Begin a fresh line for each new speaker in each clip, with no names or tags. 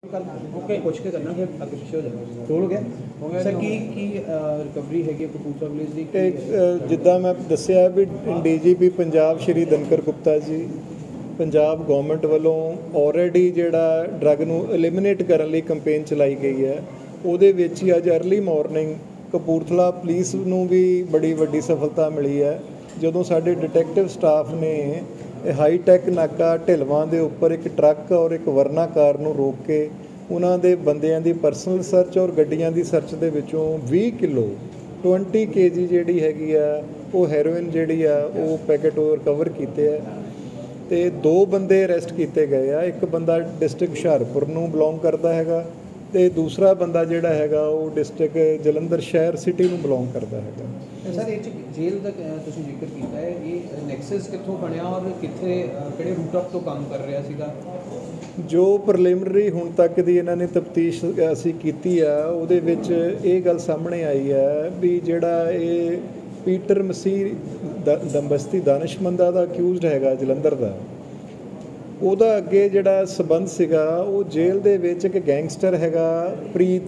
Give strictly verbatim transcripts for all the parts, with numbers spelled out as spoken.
okay पुछ के करना फिर आगे पीछे हो जाएगा टोल हो गया सर की की रिकवरी हैगी कपूरथला पुलिस ਦੀ
एक जिद्दां मैं दस्सिया भी D G P Punjab Shri Dhankar Gupta ji Punjab government वालों ऑलरेडी जिहड़ा ड्रग नूं एलिमिनेट करन लई कंपेन चलाई गई है ਉਹਦੇ ਵਿੱਚ ਹੀ ਅੱਜ अर्ली मॉर्निंग कपूरथला पुलिस ਨੂੰ भी बड़ी ਵੱਡੀ सफलता मिली है ਜਦੋਂ ਸਾਡੇ डिटेक्टिव स्टाफ ने हाई टैक नाका ढिलवां ਦੇ ਉੱਪਰ ਇੱਕ ਟਰੱਕ ਔਰ ਇੱਕ ਵਰਨਾ ਕਾਰ ਨੂੰ ਰੋਕ ਕੇ ਉਹਨਾਂ ਦੇ ਬੰਦਿਆਂ ਦੀ ਪਰਸਨਲ ਸਰਚ ਔਰ ਗੱਡੀਆਂ ਦੀ ਸਰਚ ਦੇ ਵਿੱਚੋਂ ਵੀਹ ਕਿਲੋ ਵੀਹ ਕੇਜੀ ਜਿਹੜੀ ਹੈਗੀ ਆ ਉਹ ਹੈਰੋਇਨ ਜਿਹੜੀ ਆ ਉਹ ਪੈਕੇਟ ਉਹ ਰਿਕਵਰ ਕੀਤੇ ਆ ਤੇ ਦੋ ਬੰਦੇ ਅਰੈਸਟ ਕੀਤੇ ਗਏ ਆ ਇੱਕ ਬੰਦਾ ਡਿਸਟ੍ਰਿਕਟ ਹੁਸ਼ਿਆਰਪੁਰ ਨੂੰ ਬਿਲੋਂਗ ਕਰਦਾ ਹੈਗਾ ਤੇ ਦੂਸਰਾ ਬੰਦਾ ਜਿਹੜਾ ਹੈਗਾ ਉਹ ਡਿਸਟ੍ਰਿਕਟ ਜਲੰਧਰ ਸ਼ਹਿਰ ਸਿਟੀ ਨੂੰ ਬਿਲੋਂਗ ਕਰਦਾ ਹੈਗਾ
ਸਰ ਇਹ ਜੇਲ੍ਹ ਦਾ ਤੁਸੀਂ ਜ਼ਿਕਰ ਕੀਤਾ ਹੈ ਇਹ ਨੈਕਸਸ ਕਿੱਥੋਂ ਬਣਿਆ ਔਰ ਕਿੱਥੇ ਕਿਹੜੇ ਰੂਟ ਆਫ ਤੋਂ ਕੰਮ ਕਰ ਰਿਹਾ ਸੀਗਾ
ਜੋ ਪ੍ਰੀਲਿਮਿਨਰੀ ਹੁਣ ਤੱਕ ਦੀ ਇਹਨਾਂ ਨੇ ਤਫਤੀਸ਼ ਅਸੀਂ ਕੀਤੀ ਆ ਉਹਦੇ ਵਿੱਚ ਇਹ ਗੱਲ ਸਾਹਮਣੇ ਆਈ ਹੈ ਵੀ ਜਿਹੜਾ ਇਹ ਪੀਟਰ ਮਸੀਹ ਦੰਬਸਤੀ ਦਾਨਿਸ਼ਮੰਦਾ ਦਾ ਅਕਿਊਜ਼ਡ ਹੈਗਾ ਜਲੰਧਰ ਦਾ ਉਹਦਾ ਅੱਗੇ ਜਿਹੜਾ ਸਬੰਧ ਸੀਗਾ ਉਹ ਜੇਲ੍ਹ ਦੇ ਵਿੱਚ ਇੱਕ ਗੈਂਗਸਟਰ ਹੈਗਾ ਪ੍ਰੀਤ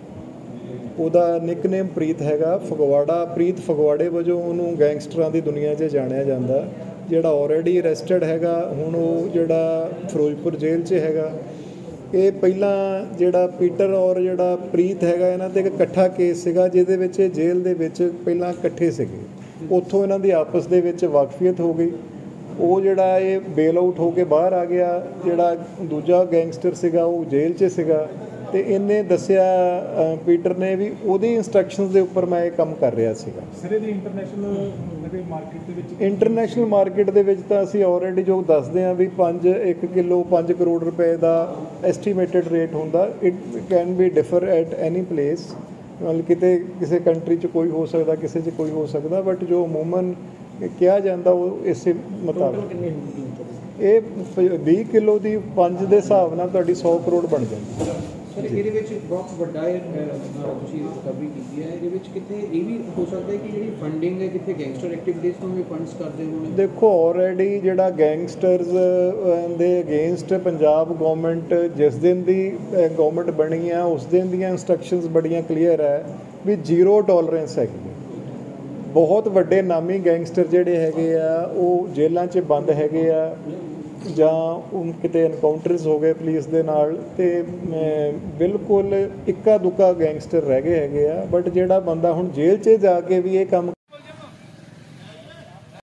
ਉਹਦਾ ਨਿਕਨੇਮ ਪ੍ਰੀਤ ਹੈਗਾ ਫਗਵਾੜਾ ਪ੍ਰੀਤ ਫਗਵਾੜੇ ਵਜੋਂ ਉਹਨੂੰ ਗੈਂਗਸਟਰਾਂ ਦੀ ਦੁਨੀਆ 'ਚ ਜਾਣਿਆ ਜਾਂਦਾ ਜਿਹੜਾ ਆਲਰੇਡੀ ਅਰੈਸਟਡ ਹੈਗਾ ਹੁਣ ਉਹ ਜਿਹੜਾ ਫਿਰੋਜ਼ਪੁਰ ਜੇਲ੍ਹ 'ਚ ਹੈਗਾ ਇਹ ਪਹਿਲਾਂ ਜਿਹੜਾ ਪੀਟਰ ਔਰ ਜਿਹੜਾ ਪ੍ਰੀਤ ਹੈਗਾ ਇਹਨਾਂ 'ਤੇ ਇੱਕ ਇਕੱਠਾ ਕੇਸ ਸੀਗਾ ਜਿਹਦੇ ਵਿੱਚ ਇਹ ਜੇਲ੍ਹ ਦੇ ਵਿੱਚ ਪਹਿਲਾਂ ਇਕੱਠੇ ਸੀਗੇ ਉੱਥੋਂ ਇਹਨਾਂ ਦੀ ਆਪਸ ਦੇ ਵਿੱਚ ਵਾਕਫੀਅਤ ਹੋ ਗਈ ਉਹ ਜਿਹੜਾ ਇਹ ਬੇਲ ਆਊਟ ਹੋ ਕੇ ਬਾਹਰ ਆ ਗਿਆ ਜਿਹੜਾ ਦੂਜਾ ਗੈਂਗਸਟਰ ਸੀਗਾ ਉਹ ਜੇਲ੍ਹ 'ਚ ਸੀਗਾ ਤੇ ਇਹਨੇ ਦੱਸਿਆ ਪੀਟਰ ਨੇ ਵੀ ਉਹਦੀ ਇਨਸਟਰਕਸ਼ਨਸ ਦੇ ਉੱਪਰ ਮੈਂ ਇਹ ਕੰਮ ਕਰ ਰਿਹਾ ਸੀਗਾ
ਸਰ ਇਹਦੀ ਇੰਟਰਨੈਸ਼ਨਲ ਮਾਰਕੀਟ ਦੇ ਵਿੱਚ
ਇੰਟਰਨੈਸ਼ਨਲ ਮਾਰਕੀਟ ਦੇ ਵਿੱਚ ਤਾਂ ਅਸੀਂ ਆਲਰੇਡੀ ਜੋ ਦੱਸਦੇ ਹਾਂ ਵੀ ਪੰਜ ਇੱਕ ਕਿਲੋ ਪੰਜ ਕਰੋੜ ਰੁਪਏ ਦਾ ਐਸਟੀਮੇਟਡ ਰੇਟ ਹੁੰਦਾ it can be differ at any place ਮਤਲਬ ਕਿਤੇ ਕਿਸੇ ਕੰਟਰੀ 'ਚ ਕੋਈ ਹੋ ਸਕਦਾ ਕਿਸੇ 'ਚ ਕੋਈ ਹੋ ਸਕਦਾ ਬਟ ਜੋ ਅਮੂਮਨ ਕਿਹਾ ਜਾਂਦਾ ਉਹ ਇਸੇ ਮੁਤਾਬਕ ਇਹ ਵੀਹ ਕਿਲੋ ਦੀ ਪੰਜ ਦੇ ਹਿਸਾਬ ਨਾਲ ਤੁਹਾਡੀ ਸੌ ਕਰੋੜ ਬਣ ਜਾਂਦੀ
ਸਰ ਇਹਦੇ ਵਿੱਚ ਬਹੁਤ ਵੱਡਾ ਤੁਸੀਂ ਰਿਕਵਰੀ ਕੀਤੀ ਹੈ ਇਹਦੇ ਵਿੱਚ ਕਿਤੇ ਇਹ ਵੀ ਹੋ ਸਕਦਾ ਹੈ ਕਿ ਜਿਹੜੀ ਫੰਡਿੰਗ ਹੈ ਕਿਤੇ ਗੈਂਗਸਟਰ ਐਕਟੀਵਿਟੀਜ਼ ਤੋਂ ਵੀ ਫੰਡਸ ਕਰਦੇ ਹੋਣ
ਦੇਖੋ ਆਲਰੇਡੀ ਜਿਹੜਾ ਗੈਂਗਸਟਰਸ ਦੇ ਅਗੇਂਸਟ ਪੰਜਾਬ ਗਵਰਨਮੈਂਟ ਜਿਸ ਦਿਨ ਦੀ ਗਵਰਨਮੈਂਟ ਬਣੀ ਆ ਉਸ ਦਿਨ ਦੀਆਂ ਇੰਸਟਰਕਸ਼ਨਸ ਬੜੀਆਂ ਕਲੀਅਰ ਹੈ ਵੀ ਜ਼ੀਰੋ ਟੋਲਰੈਂਸ ਹੈਗੀ ਬਹੁਤ ਵੱਡੇ ਨਾਮੀ ਗੈਂਗਸਟਰ ਜਿਹੜੇ ਹੈਗੇ ਆ ਉਹ ਜੇਲ੍ਹਾਂ 'ਚ ਬੰਦ ਹੈਗੇ ਆ ਜਾਂ ਕਿਤੇ ਐਨਕਾਊਂਟਰਸ ਹੋ ਗਏ ਪੁਲਿਸ ਦੇ ਨਾਲ ਤੇ ਬਿਲਕੁਲ ਇੱਕਾ ਦੁੱਕਾ ਗੈਂਗਸਟਰ ਰਹਿ ਗਏ ਹੈਗੇ ਆ ਬਟ ਜਿਹੜਾ ਬੰਦਾ ਹੁਣ ਜੇਲ੍ਹ 'ਚ ਜਾ ਕੇ ਵੀ ਇਹ ਕੰਮ